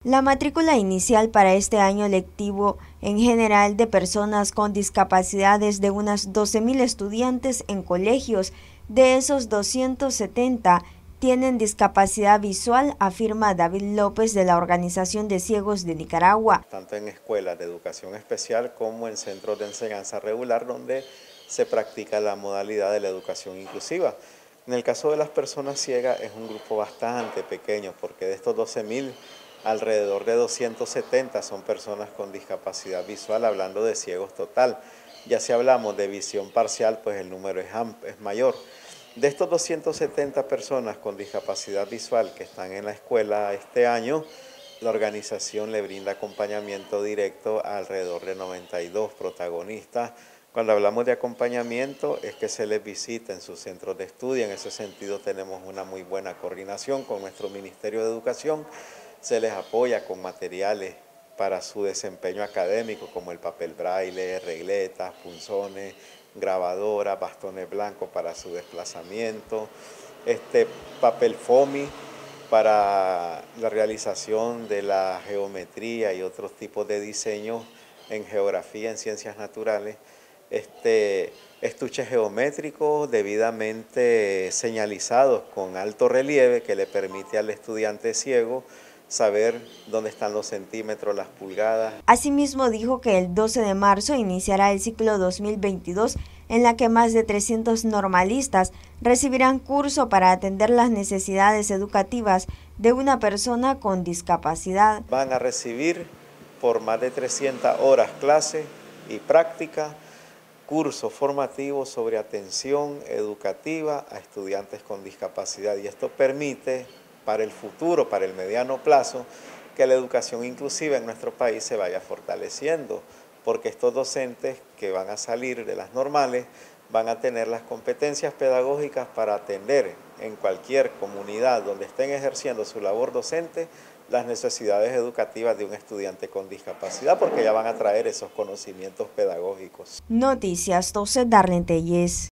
La matrícula inicial para este año lectivo en general de personas con discapacidades de unas 12.000 estudiantes en colegios. De esos 270 tienen discapacidad visual, afirma David López de la Organización de Ciegos de Nicaragua. Tanto en escuelas de educación especial como en centros de enseñanza regular donde se practica la modalidad de la educación inclusiva. En el caso de las personas ciegas es un grupo bastante pequeño porque de estos 12.000, alrededor de 270 son personas con discapacidad visual, hablando de ciegos total. Ya si hablamos de visión parcial, pues el número es mayor. De estos 270 personas con discapacidad visual que están en la escuela este año, la organización le brinda acompañamiento directo a alrededor de 92 protagonistas. Cuando hablamos de acompañamiento es que se les visita en sus centros de estudio. En ese sentido tenemos una muy buena coordinación con nuestro Ministerio de Educación. Se les apoya con materiales para su desempeño académico como el papel braille, regletas, punzones, grabadoras, bastones blancos para su desplazamiento, papel foamy para la realización de la geometría y otros tipos de diseños en geografía, en ciencias naturales, estuches geométricos debidamente señalizados con alto relieve que le permite al estudiante ciego saber dónde están los centímetros, las pulgadas. Asimismo dijo que el 12 de marzo iniciará el ciclo 2022 en la que más de 300 normalistas recibirán curso para atender las necesidades educativas de una persona con discapacidad. Van a recibir por más de 300 horas clase y práctica, cursos formativos sobre atención educativa a estudiantes con discapacidad, y esto permite para el futuro, para el mediano plazo, que la educación inclusiva en nuestro país se vaya fortaleciendo, porque estos docentes que van a salir de las normales van a tener las competencias pedagógicas para atender en cualquier comunidad donde estén ejerciendo su labor docente las necesidades educativas de un estudiante con discapacidad, porque ya van a traer esos conocimientos pedagógicos. Noticias 12, Darlene Telles.